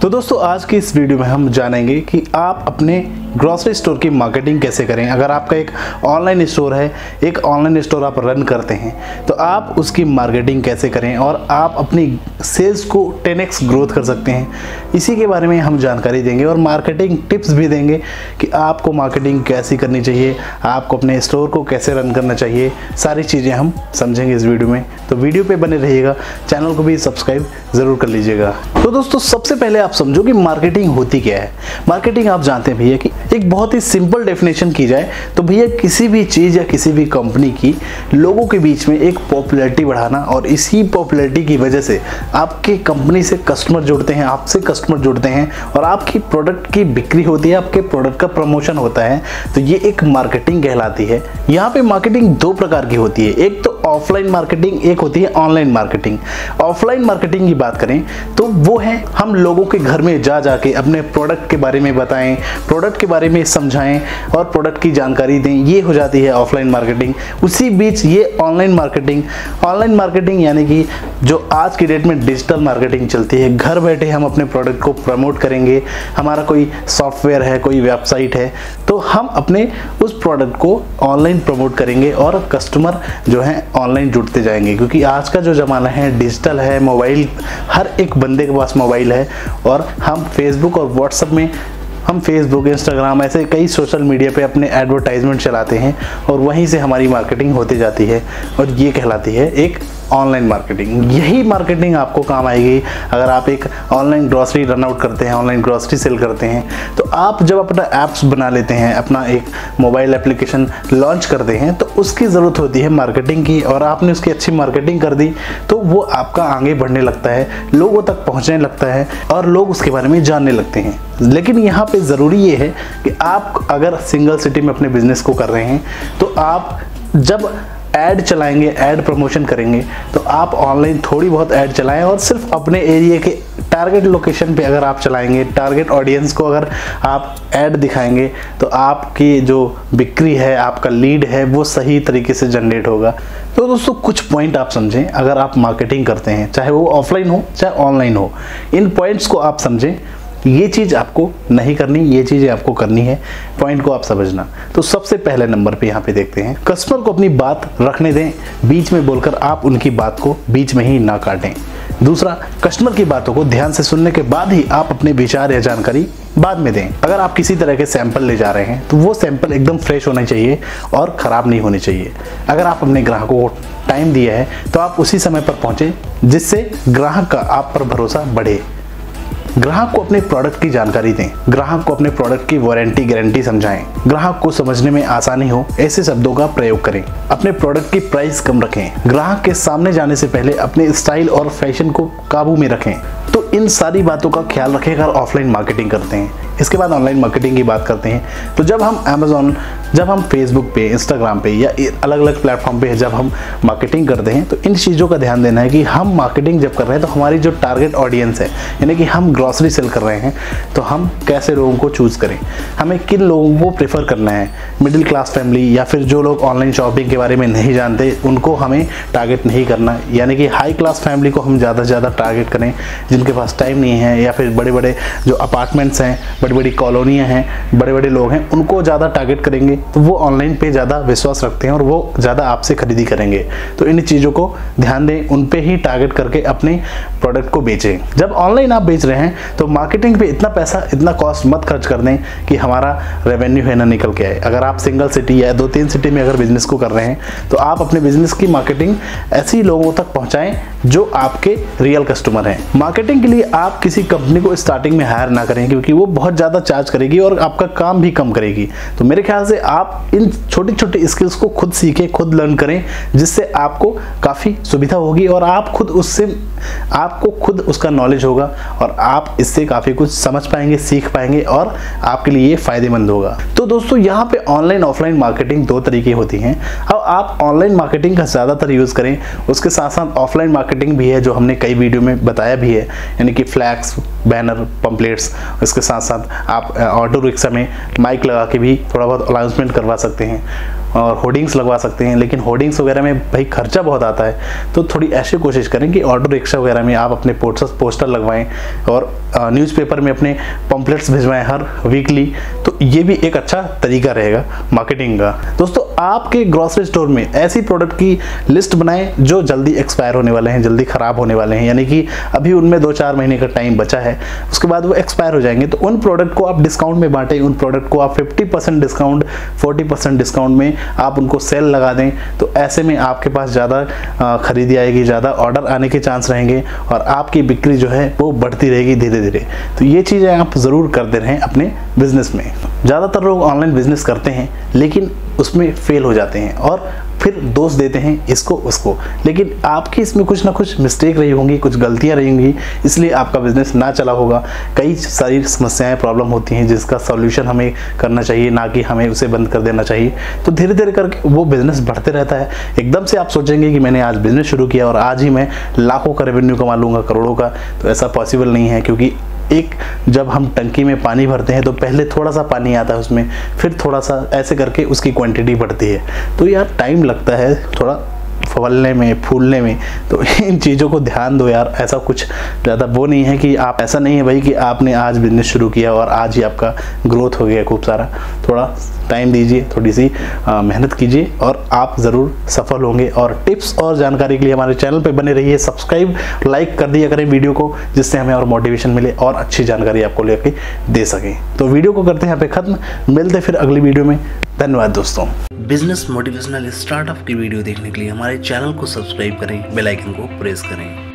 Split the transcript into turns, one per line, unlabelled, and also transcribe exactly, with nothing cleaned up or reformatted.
तो दोस्तों आज की इस वीडियो में हम जानेंगे कि आप अपने ग्रोसरी स्टोर की मार्केटिंग कैसे करें। अगर आपका एक ऑनलाइन स्टोर है, एक ऑनलाइन स्टोर आप रन करते हैं, तो आप उसकी मार्केटिंग कैसे करें और आप अपनी सेल्स को टेन एक्स ग्रोथ कर सकते हैं। इसी के बारे में हम जानकारी देंगे और मार्केटिंग टिप्स भी देंगे कि आपको मार्केटिंग कैसी करनी चाहिए, आपको अपने स्टोर को कैसे रन करना चाहिए। सारी चीज़ें हम समझेंगे इस वीडियो में, तो वीडियो पे बने रहिएगा। चैनल को भी सब्सक्राइब ज़रूर कर लीजिएगा। तो दोस्तों सबसे पहले आप समझो कि मार्केटिंग होती क्या है। मार्केटिंग आप जानते हैं भैया कि एक बहुत ही सिंपल डेफिनेशन की जाए तो भैया किसी भी चीज़ या किसी भी कंपनी की लोगों के बीच में एक पॉपुलैरिटी बढ़ाना, और इसी पॉपुलैरिटी की वजह से आपके कंपनी से कस्टमर जुड़ते हैं, आपसे कस्टमर जुड़ते हैं और आपकी प्रोडक्ट की बिक्री होती है, आपके प्रोडक्ट का प्रमोशन होता है। तो ये एक मार्केटिंग कहलाती है। यहाँ पे मार्केटिंग दो प्रकार की होती है, एक तो ऑफलाइन मार्केटिंग, एक होती है ऑनलाइन मार्केटिंग। ऑफलाइन मार्केटिंग की बात करें तो वो है हम लोगों के घर में जा जाके अपने प्रोडक्ट के बारे में बताएं, प्रोडक्ट के बारे में समझाएं और प्रोडक्ट की जानकारी दें, ये हो जाती है ऑफलाइन मार्केटिंग। उसी बीच ये ऑनलाइन मार्केटिंग, ऑनलाइन मार्केटिंग यानी कि जो आज की डेट में डिजिटल मार्केटिंग चलती है, घर बैठे हम अपने प्रोडक्ट को प्रमोट करेंगे। हमारा कोई सॉफ्टवेयर है, कोई वेबसाइट है, तो हम अपने उस प्रोडक्ट को ऑनलाइन प्रमोट करेंगे और कस्टमर जो है ऑनलाइन जुड़ते जाएंगे, क्योंकि आज का जो ज़माना है डिजिटल है। मोबाइल, हर एक बंदे के पास मोबाइल है और हम फेसबुक और व्हाट्सएप में हम फेसबुक, इंस्टाग्राम, ऐसे कई सोशल मीडिया पे अपने एडवर्टाइजमेंट चलाते हैं और वहीं से हमारी मार्केटिंग होती जाती है और ये कहलाती है एक ऑनलाइन मार्केटिंग। यही मार्केटिंग आपको काम आएगी अगर आप एक ऑनलाइन ग्रॉसरी रन आउट करते हैं, ऑनलाइन ग्रॉसरी सेल करते हैं। तो आप जब अपना ऐप्स बना लेते हैं, अपना एक मोबाइल एप्लीकेशन लॉन्च करते हैं, तो उसकी ज़रूरत होती है मार्केटिंग की, और आपने उसकी अच्छी मार्केटिंग कर दी तो वो आपका आगे बढ़ने लगता है, लोगों तक पहुँचने लगता है और लोग उसके बारे में जानने लगते हैं। लेकिन यहाँ पे ज़रूरी ये है कि आप अगर सिंगल सिटी में अपने बिजनेस को कर रहे हैं तो आप जब ऐड चलाएंगे, ऐड प्रमोशन करेंगे, तो आप ऑनलाइन थोड़ी बहुत ऐड चलाएं और सिर्फ अपने एरिया के टारगेट लोकेशन पे अगर आप चलाएंगे, टारगेट ऑडियंस को अगर आप ऐड दिखाएंगे, तो आपकी जो बिक्री है, आपका लीड है, वो सही तरीके से जनरेट होगा। तो दोस्तों कुछ पॉइंट आप समझें अगर आप मार्केटिंग करते हैं, चाहे वो ऑफलाइन हो चाहे ऑनलाइन हो, इन पॉइंट्स को आप समझें। ये चीज़ आपको नहीं करनी, ये चीज़ें आपको करनी है, पॉइंट को आप समझना। तो सबसे पहले नंबर पे यहाँ पे देखते हैं, कस्टमर को अपनी बात रखने दें, बीच में बोलकर आप उनकी बात को बीच में ही ना काटें। दूसरा, कस्टमर की बातों को ध्यान से सुनने के बाद ही आप अपने विचार या जानकारी बाद में दें। अगर आप किसी तरह के सैंपल ले जा रहे हैं तो वो सैंपल एकदम फ्रेश होना चाहिए और ख़राब नहीं होने चाहिए। अगर आप अपने ग्राहकों को टाइम दिया है तो आप उसी समय पर पहुँचें, जिससे ग्राहक का आप पर भरोसा बढ़े। ग्राहक को अपने प्रोडक्ट की जानकारी दें, ग्राहक को अपने प्रोडक्ट की वारंटी गारंटी समझाएं, ग्राहक को समझने में आसानी हो ऐसे शब्दों का प्रयोग करें। अपने प्रोडक्ट की प्राइस कम रखें, ग्राहक के सामने जाने से पहले अपने स्टाइल और फैशन को काबू में रखें। तो इन सारी बातों का ख्याल रखें अगर ऑफलाइन मार्केटिंग करते हैं। इसके बाद ऑनलाइन मार्केटिंग की बात करते हैं। तो जब हम अमेज़ॉन, जब हम फेसबुक पे, इंस्टाग्राम पे या अलग अलग प्लेटफॉर्म पे जब हम मार्केटिंग करते हैं, तो इन चीज़ों का ध्यान देना है कि हम मार्केटिंग जब कर रहे हैं तो हमारी जो टारगेट ऑडियंस है, यानी कि हम ग्रॉसरी सेल कर रहे हैं, तो हम कैसे लोगों को चूज़ करें, हमें किन लोगों को प्रेफर करना है। मिडिल क्लास फैमिली या फिर जो लोग ऑनलाइन शॉपिंग के बारे में नहीं जानते, उनको हमें टारगेट नहीं करना, यानी कि हाई क्लास फैमिली को हम ज़्यादा से ज़्यादा टारगेट करें, जिनके पास टाइम नहीं है, या फिर बड़े बड़े जो अपार्टमेंट्स हैं, बड़ी बड़ी कॉलोनियाँ हैं, बड़े बड़े लोग हैं, उनको ज़्यादा टारगेट करेंगे तो वो ऑनलाइन पे ज़्यादा विश्वास रखते हैं और वो ज़्यादा आपसे खरीदी करेंगे। तो इन चीज़ों को ध्यान दें, उन पे ही टारगेट करके अपने प्रोडक्ट को बेचें। जब ऑनलाइन आप बेच रहे हैं तो मार्केटिंग पे इतना पैसा, इतना कॉस्ट मत खर्च कर दें कि हमारा रेवेन्यू है ना निकल के आए। अगर आप सिंगल सिटी या दो तीन सिटी में अगर बिजनेस को कर रहे हैं तो आप अपने बिजनेस की मार्केटिंग ऐसी लोगों तक पहुँचाएँ जो आपके रियल कस्टमर हैं। मार्केटिंग के लिए आप किसी कंपनी को स्टार्टिंग में हायर ना करें, क्योंकि वो बहुत ज़्यादा चार्ज करेगी और आपका काम भी कम करेगी। तो मेरे ख्याल से आप इन छोटी छोटी स्किल्स को खुद सीखें, खुद लर्न करें, जिससे आपको काफ़ी सुविधा होगी और आप खुद उससे आपको खुद उसका नॉलेज होगा और आप इससे काफ़ी कुछ समझ पाएंगे, सीख पाएंगे और आपके लिए ये फ़ायदेमंद होगा। तो दोस्तों यहाँ पे ऑनलाइन ऑफलाइन मार्केटिंग दो तरीके होती हैं। अब आप ऑनलाइन मार्केटिंग का ज़्यादातर यूज़ करें, उसके साथ साथ ऑफलाइन मार्केटिंग भी है जो हमने कई वीडियो में बताया भी है, यानी कि फ्लैक्स, बैनर, पम्पलेट्स। इसके साथ साथ आप ऑटो रिक्शा में माइक लगा के भी थोड़ा बहुत अनाउंसमेंट करवा सकते हैं। और होर्डिंग्स लगवा सकते हैं, लेकिन होर्डिंग्स वगैरह में भाई खर्चा बहुत आता है। तो थोड़ी ऐसी कोशिश करें कि ऑटो रिक्शा वगैरह में आप अपने पोस्टर पोस्टर लगवाएं और न्यूज़पेपर में अपने पम्पलेट्स भिजवाएं हर वीकली। तो ये भी एक अच्छा तरीका रहेगा मार्केटिंग का। दोस्तों, आपके ग्रोसरी स्टोर में ऐसी प्रोडक्ट की लिस्ट बनाएं जो जल्दी एक्सपायर होने वाले हैं, जल्दी ख़राब होने वाले हैं, यानी कि अभी उनमें दो चार महीने का टाइम बचा है, उसके बाद वो एक्सपायर हो जाएंगे। तो उन प्रोडक्ट को आप डिस्काउंट में बांटें, उन प्रोडक्ट को आप fifty percent discount, forty percent discount में आप उनको सेल लगा दें। तो ऐसे में आपके पास ज़्यादा खरीदी आएगी, ज़्यादा ऑर्डर आने के चांस रहेंगे और आपकी बिक्री जो है वो बढ़ती रहेगी धीरे धीरे। तो ये चीज़ें आप ज़रूर करते रहें अपने बिजनेस में। ज़्यादातर लोग ऑनलाइन बिजनेस करते हैं लेकिन उसमें फेल हो जाते हैं और फिर दोष देते हैं इसको उसको, लेकिन आपकी इसमें कुछ ना कुछ मिस्टेक रही होंगी, कुछ गलतियां रही होंगी, इसलिए आपका बिजनेस ना चला होगा। कई सारी समस्याएं, प्रॉब्लम होती हैं जिसका सॉल्यूशन हमें करना चाहिए, ना कि हमें उसे बंद कर देना चाहिए। तो धीरे धीरे करके वो बिजनेस बढ़ते रहता है। एकदम से आप सोचेंगे कि मैंने आज बिजनेस शुरू किया और आज ही मैं लाखों का रेवेन्यू कमा लूँगा, करोड़ों का, तो ऐसा पॉसिबल नहीं है। क्योंकि एक जब हम टंकी में पानी भरते हैं तो पहले थोड़ा सा पानी आता है उसमें, फिर थोड़ा सा, ऐसे करके उसकी क्वांटिटी बढ़ती है। तो यार टाइम लगता है थोड़ा फलने में, फूलने में। तो इन चीज़ों को ध्यान दो यार। ऐसा कुछ ज़्यादा वो नहीं है कि आप, ऐसा नहीं है भाई कि आपने आज बिजनेस शुरू किया और आज ही आपका ग्रोथ हो गया खूब सारा। थोड़ा टाइम दीजिए, थोड़ी सी मेहनत कीजिए और आप ज़रूर सफल होंगे। और टिप्स और जानकारी के लिए हमारे चैनल पे बने रहिए। सब्सक्राइब, लाइक कर दिया करें वीडियो को, जिससे हमें और मोटिवेशन मिले और अच्छी जानकारी आपको लेके दे सकें। तो वीडियो को करते हैं यहाँ पे ख़त्म, मिलते फिर अगली वीडियो में। धन्यवाद दोस्तों।
बिजनेस मोटिवेशनल स्टार्टअप की वीडियो देखने के लिए हमारे चैनल को सब्सक्राइब करें, बेल आइकन को प्रेस करें।